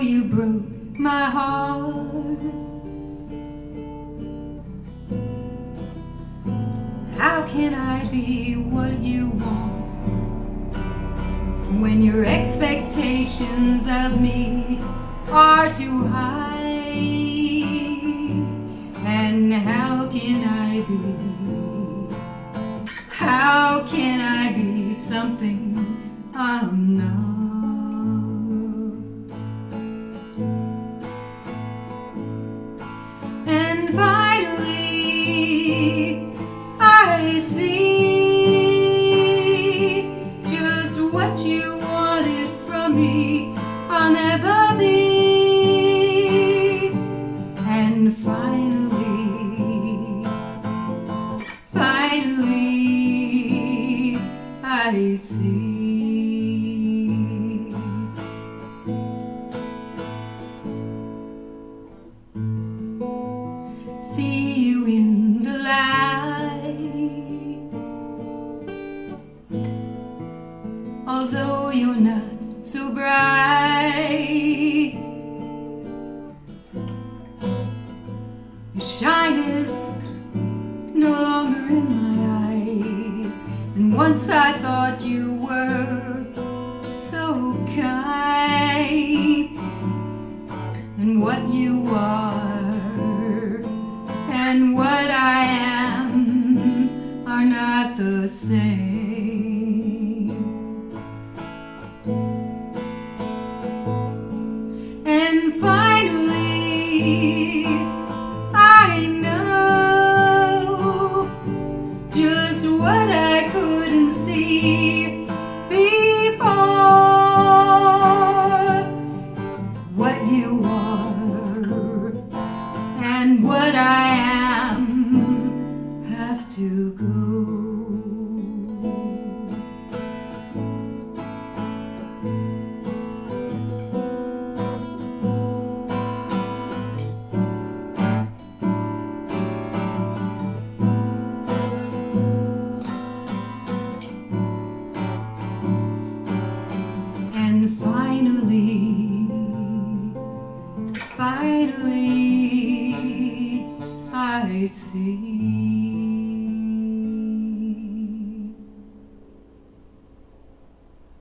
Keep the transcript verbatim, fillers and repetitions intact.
you broke my heart. How can I be what you want when your expectations of me are too high? And how can I be, how can I be something I'm not? And finally I see just what you wanted from me I'll never be. And finally, finally I see. See you in the light, although you're not so bright. Your shine is no longer in my eyes, and once I thought you were so kind. And what you are and what I am are not the same. And finally I know just what I couldn't see before. What you are and what I am have to go. And finally, finally I see.